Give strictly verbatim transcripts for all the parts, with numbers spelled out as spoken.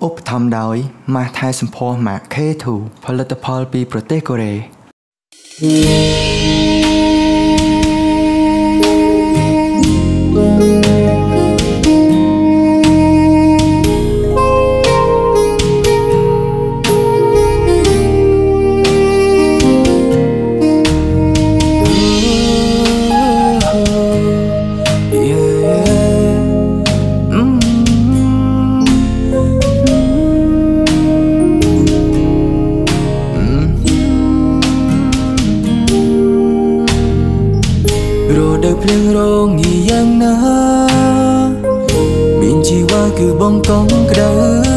ឧបត្ថម្ភដោយម៉ាស់ថែសម្ផស្សម៉ាក เค ทู ផលិតផលពីប្រទេសកូរ៉េភ្លៀងរងញីយ៉ាងណាមានជីវ៉ាគឺបងកងក្តៅ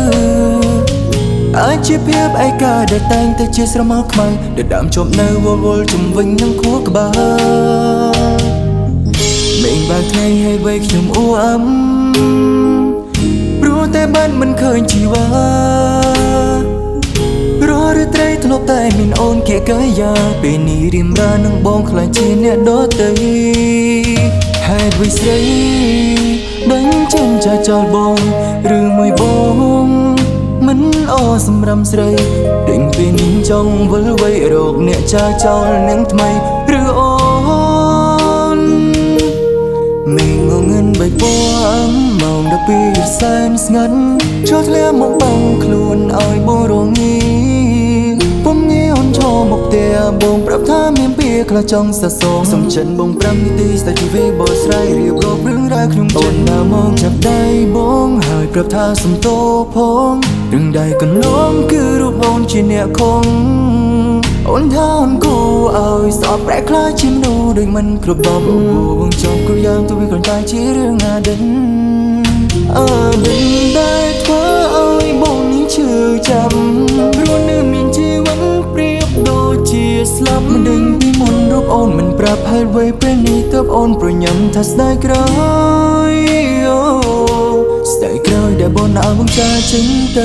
អាចជាភាពឯកាដែលតែងតែជាស្រមោលខ្មៅដែលដើមជប់នៅវល់វល់ជំវិញនឹងខួរក្បាលមេឃបើកថ្ងៃហើយវ័យខ្ញុំអ៊ូអឹមព្រោះតែបានមិនឃើញជីវ៉ារស់ឬត្រីធ្លាប់តែមានអូនគៀកកាយាពេលនេះរៀមរានឹងបងខ្លាចជាអ្នកដទៃហេតុអ្វីស្រីដឹងចិនចាចោលបងឬមួយបងមិនអសម្រាប់ស្រីដេញពីនាងចង់វិលវ័យរោគអ្នកចាចោលនឹងថ្មីឬអូនមេងងឹនបៃពណ៌ម៉ោងដប់ពីរសែនស្ងាត់ចូលធ្លាមកបងខ្លួនឲ្យបងរងីពុំងាយអូនឈរមកផ្ទះបងប្រាប់ថាមានពាក្យខ្លះចង់សរសងសំចិនបងប្រាំនាទីស្ដាច់ជីវីបោះស្រាយរៀបរាប់រឿងរ៉ាវខ្ញុំអូនដើរមកចាប់ដៃបងហើយប្រាប់ថាសំទោផងរឿងដៃកន្លងគឺរូបអូនជាអ្នកខំអូនថាអូនគូឲ្យស្អប់ប្រែខ្លាចជាមនុស្សដូចមិនគ្រប់បបបងចង់គ្រូយ៉ាងទៅវាគ្រាន់តែជារឿងអាដិនអើដិនដែលធ្វើឲ្យបងនេះឈឺចាំព្រោះនៅមានជីវិតប្រៀបដូចជាស្លាប់មិនដឹងពីមុនរូបអូនមិនប្រាប់ហេតុអ្វីពេលនេះទើបអូនប្រញាំថាស្ដាយក្រោយអូស្ដាយក្រោយដែលបងអើបងចាចេញទៅ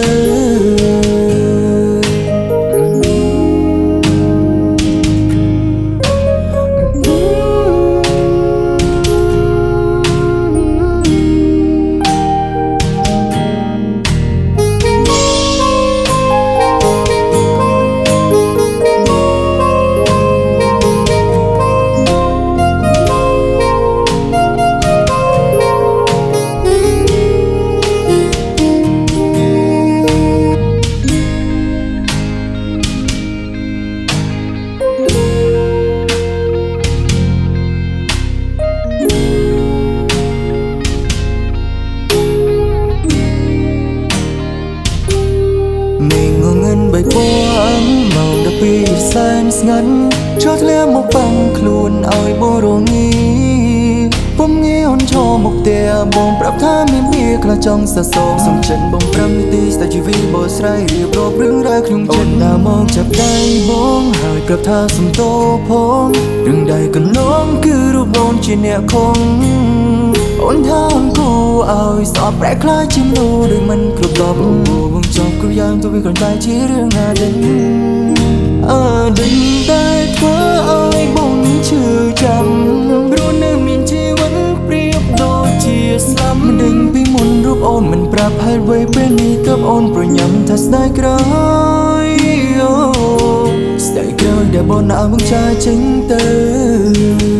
បៃពណ៌ម៉ោងដប់ពីរសែនស្ងាត់ចូលធ្លាមកបាំងខ្លួនឲ្យបងរងីពុំងាយអូនឈរមកផ្ទះបងប្រាប់ថាមានពាក្យខ្លះចង់សរសងសំចិនបងប្រាំនាទីស្ដាច់ជីវីបោះស្រាយរៀបរាប់រឿងរ៉ាវខ្ញុំចិនដើរមកចាប់ដៃបងហើយប្រាប់ថាសំទោផងរឿងដៃកន្លងគឺរូបអូនជាអ្នកខំអូនថាអូនគូឲ្យស្អប់ប្រែខ្លាចជាមនុស្សដូចមិនគ្រប់បបបងចង់គ្រូយ៉ាងទៅវាគ្រាន់តែជារឿងអាដិនអើដិនដែលធ្វើឲ្យបងឈឺចាំព្រោះនៅមានជីវិតប្រៀបដូចជាស្លាប់មិនដឹងពីមុនរូបអូនមិនប្រាប់ហេតុអ្វីពេលនេះទើបអូនប្រញាំថាស្ដាយក្រោយអូស្ដាយក្រោយដែលបងអើបងចាចេញទៅ